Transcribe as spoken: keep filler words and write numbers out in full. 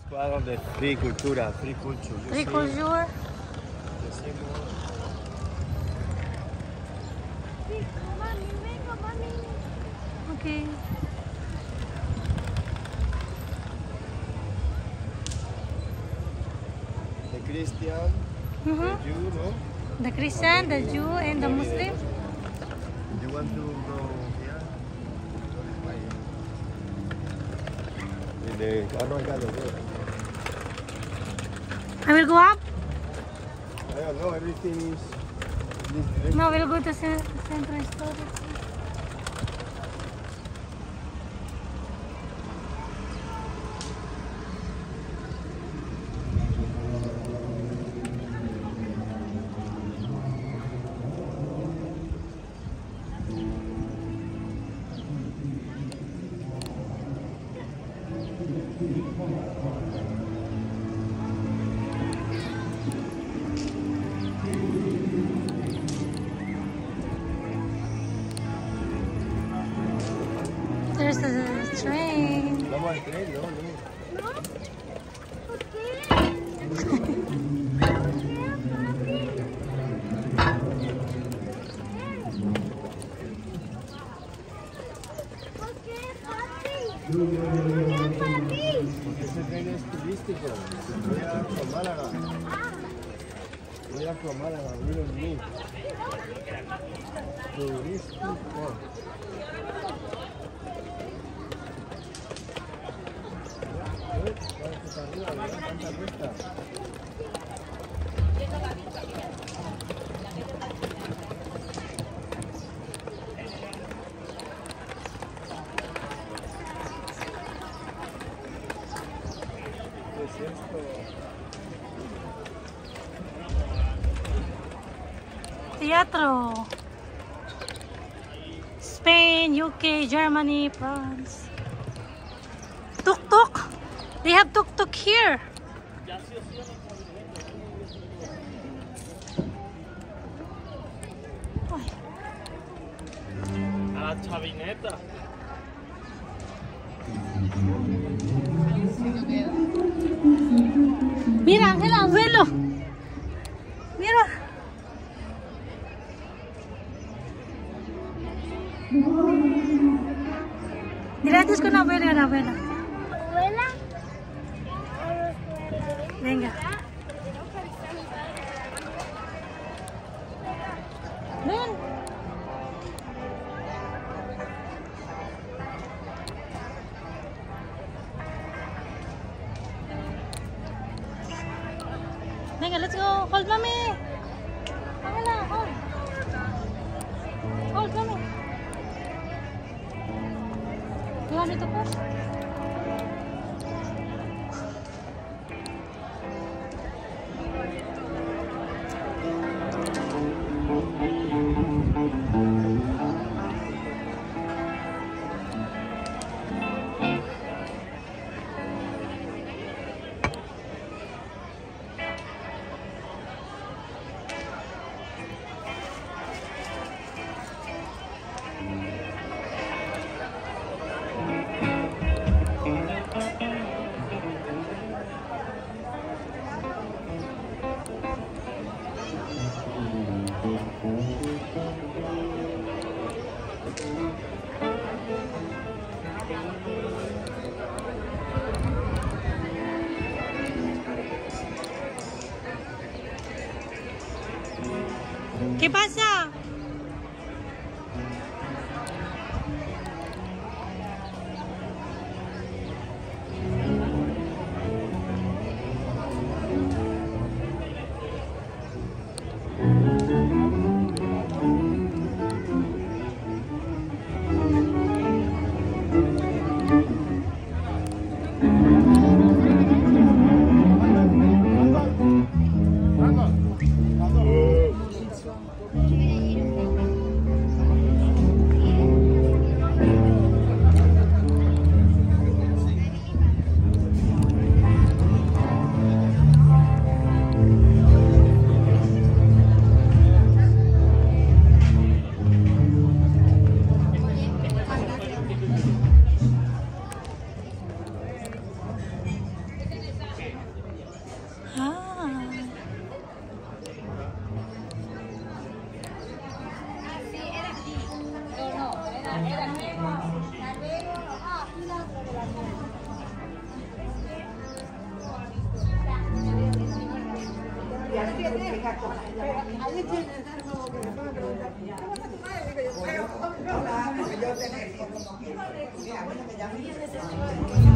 Part of the free cultura, free culture. You Free see, culture. the symbol. Okay. The Christian, Mm-hmm. the Jew, no? The Christian, the Jew, and the Muslim. You want to go here? Go this way. In the Archaeological. I will go up. I don't know, everything is this direction. No, we'll go to Cent Central Storage. There's a train. No more train, no, no. ¿No? ¿Por qué? ¿Por qué, papi? ¿Por qué, papi? Porque ese tren es turístico. Voy a con Málaga. Voy a con Málaga, miren mí. Turístico. Teatro. Spain, U K, Germany, France. Tuk-tuk. They have tuk-tuk here. A la chavineta. Mira, Ángela, abuelo. Mira. Gratis con abuelo y abuela. ¿Abuela? Venga. Ven. Venga, let's go. Hold, mommy. Ángela, hold. Hold, mommy. You want me to push? ¿Qué pasa? Ahí tienes algo que me van a preguntar. ¿Cómo está tu madre? Digo yo, hola, yo tengo. Mira, a mí no me llaman.